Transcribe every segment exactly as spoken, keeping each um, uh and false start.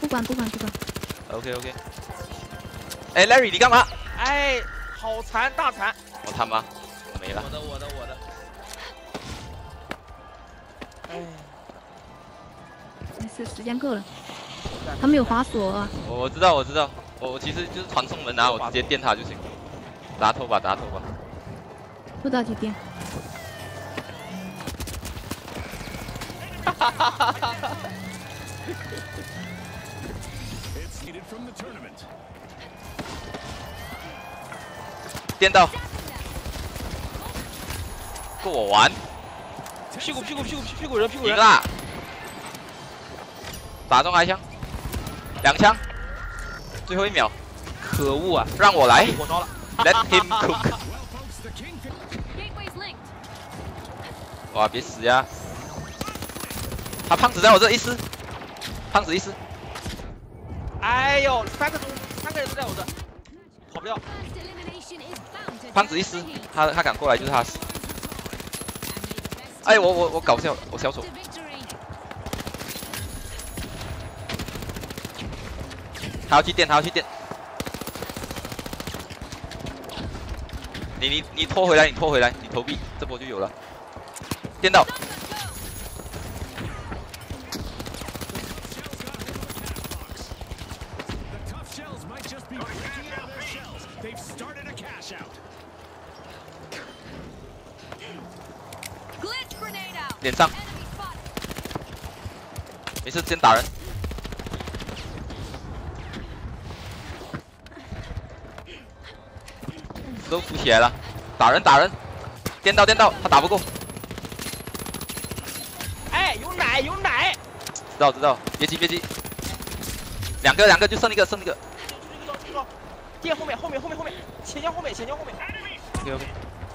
管不管不管。 OK OK。哎 ，Larry 你干嘛？ 哎，好残，大残！ 我他妈没了。 我的我的我的。哎。 没事，时间够了。他们有滑索啊。 我我知道我知道，我我其实就是传送门啊，我直接电他就行。打头吧打头吧。 不着急电。 哈哈哈哈哈哈！电到，跟我玩！ 屁股屁股屁股屁股人屁股人！ 赢啦！打中挨枪，两枪，最后一秒， 可恶啊！ 让我来！ 火烧了 ，Let him cook。哇，别死呀！他胖子在我这一丝，胖子一丝。 哎呦，三个中，三个人都在我这，跑不掉。 胖子一丝，他他敢过来就是他死。哎，我我我搞笑，我小丑。他要去电，他要去电。你你你拖回来，你拖回来，你投币，这波就有了。电到。脸上，没事，先打人。都浮起来了，打人打人，电到电到，他打不过。 哎，有奶有奶！ 知道知道，别急别急，两个两个就剩一个剩一个。 电后面后面后面后面，前腰后面前腰后面。 OK OK。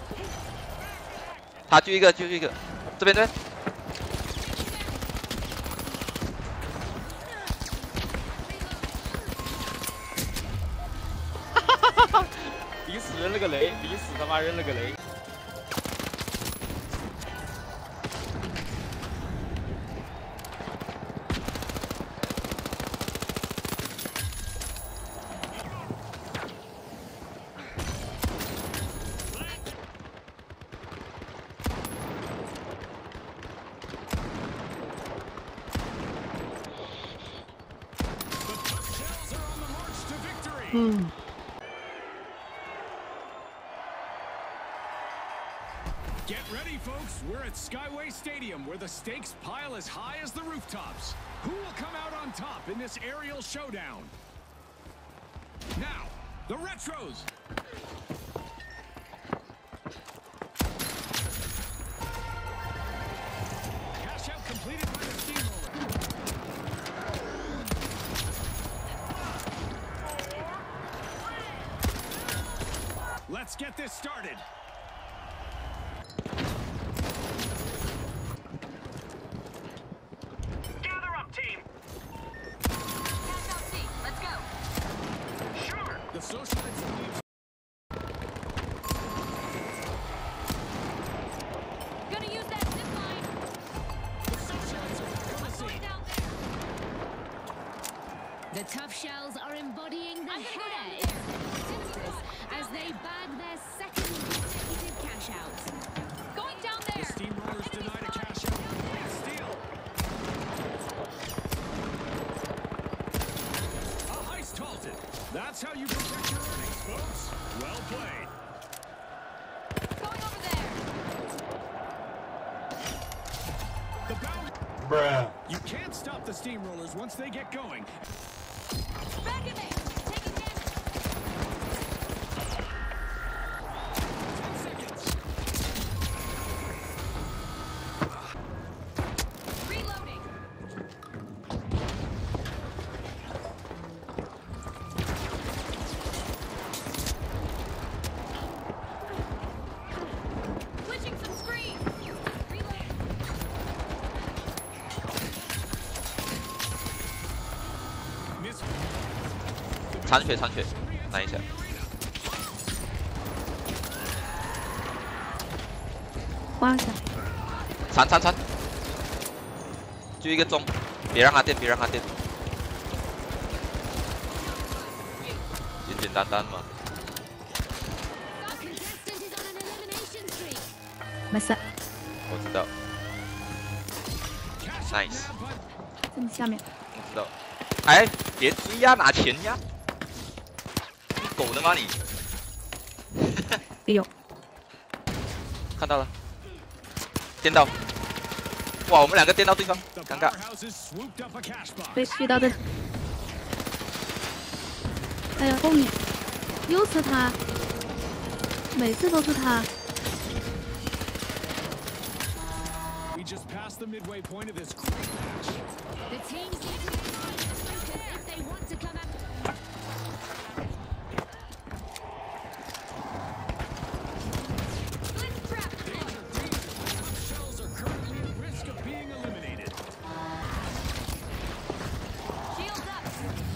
他就一个就一个，这边这边。 哈哈哈哈！临死扔了个雷，临死他妈扔了个雷。 嗯。 Get ready, folks. We're at Skyway Stadium, where the stakes pile as high as the rooftops. Who will come out on top in this aerial showdown? Now, the Retros. Cash out completed by the Steamroller. Let's get this started. Gather up, team. Cash out C. Let's go. Sure. The socialites leave. Gonna use that zip line. The socialites are gonna see. Down there. The tough shells are embodying the I'm gonna go hair down as they bag their second consecutive cash out. Going down The there. Steamrollers denied a cash out. Steal. A heist halted. That's how you protect your earnings, folks. Well played. Going over there. The bound. Bruh. You can't stop the Steamrollers once they get going. Back at me. Taking damage. Ten seconds. Reloading. Switching some screens. Reloading. 残血残血，拿一下。 花一下。 残残残，就一个中，别让他电，别让他电。 简简单单嘛。 Our contestant is on an elimination streak. 没事， 我知道 Cash ，nice， out nav by 这么下面， 我知道。哎，别追呀，拿钱呀！你狗的吗你？ 也有， 看到了，电到。哇，我们两个电到对方， the 尴尬。 powerhouses swooped up a cash box. 被遇到的。哎呀，后面又是他，每次都是他。 We just passed the midway point of this great match. The teams need to combine their focus if they want to come out. Blitz trap deployed. Shells are currently at risk of being eliminated. Shields up.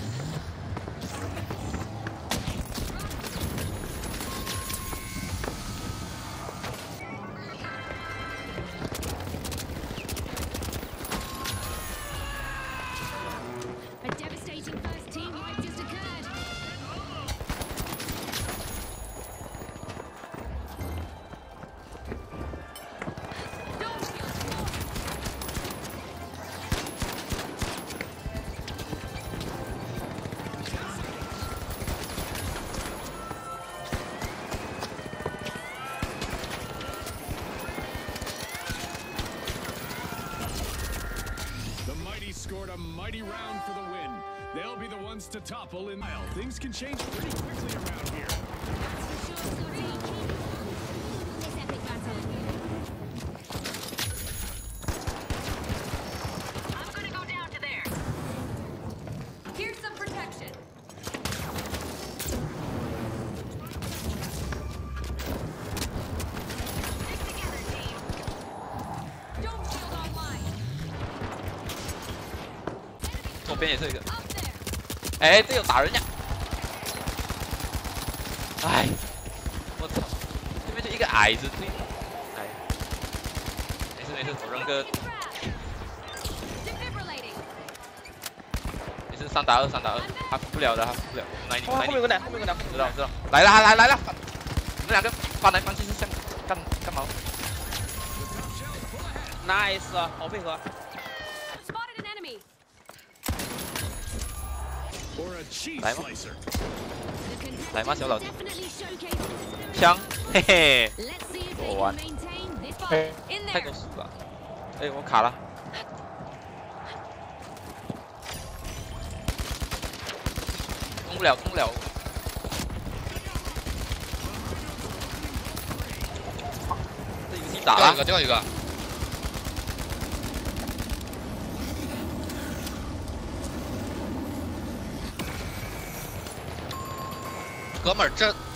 A devastating first team wipe just occurred. Dome shield deployed. The mighty scored a mighty round for the win. They'll be the ones to topple in mile. Things can change pretty quickly around here. That's for sure, Scotty. Keep this epic battle. I'm gonna go down to there. Here's some protection. Stick together, team. Dome shield online. 左边也是一个。 Up there. 哎，这有打人呀！哎，我操，这边就一个矮子对，哎，没事没事，我扔个 Taking traps. Defibrillating. 没事，三打二三打二，他扶不了的，他扶不了。来你哇， 来你后面有，个奶，后面有个奶，后面有个奶。 知道知道，来了来来了，你们两个翻来翻去是像干干嘛？ Nice，好配合。 Spotted an enemy. Or a cheese Lại mà. slicer. The Lại má contestants xẻo are lần. definitely showcasing the spirit. 枪，嘿嘿， Let's see if they Ồ, can anh. maintain this Spotted. fight. In 太 there. 多数了。哎，我卡了。攻不了，攻不了。这游戏打了掉一。个，掉一个。哥们儿，这